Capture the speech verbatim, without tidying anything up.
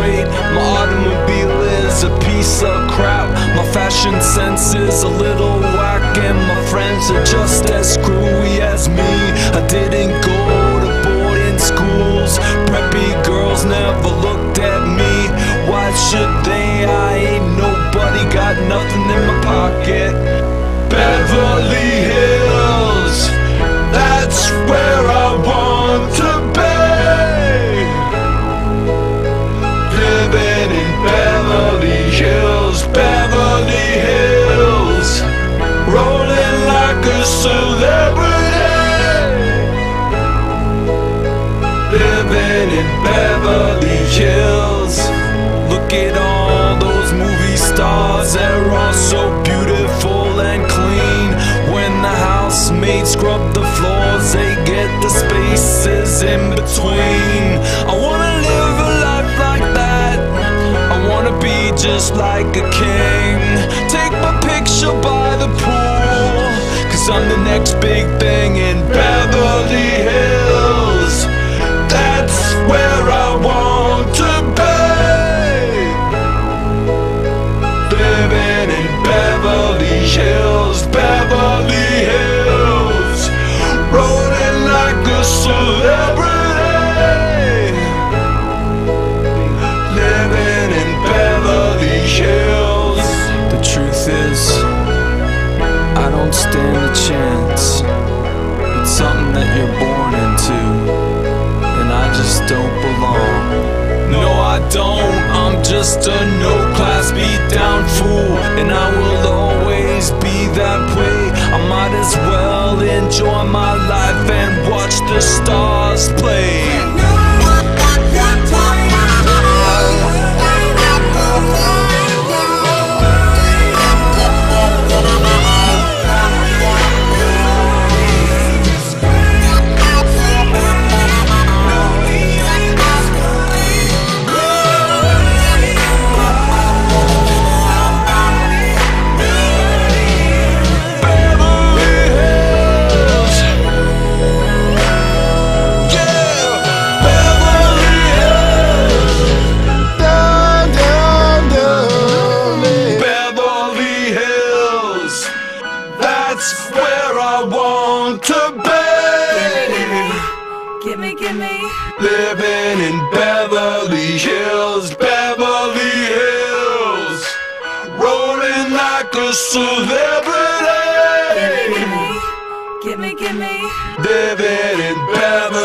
great. My automobile is a piece of crap. My fashion sense is a little whack, and my friends are just as screwy as me. I didn't go to boarding schools. Preppy girls never looked at me. Why should they? I ain't nobody, got nothing in my pocket. Beverly Hills, that's where I want to be. Living in Beverly Hills, Beverly Hills, rolling like a celebrity. Living in Beverly Hills. Look at all those movie stars, they're all so beautiful and clean. When the housemates scrub the floors, they get the spaces in between. I wanna live a life like that. I wanna be just like a king. Take my picture by the pool, cause I'm the next big thing in Beverly Hills. That's where I want to be. Living in Beverly Hills, Beverly Hills, rolling like a celebrity. Living in Beverly Hills. The truth is, I don't stand a chance. It's something that you're born into, and I just don't belong. No, I don't, I'm just a no-class beat-down fool, and I will always be that way. I might as well enjoy my life and watch the stars play. That's where I want to be. Gimme, gimme. Living in Beverly Hills, Beverly Hills, rolling like a celebrity. Gimme, gimme. Gimme, gimme. Living in Beverly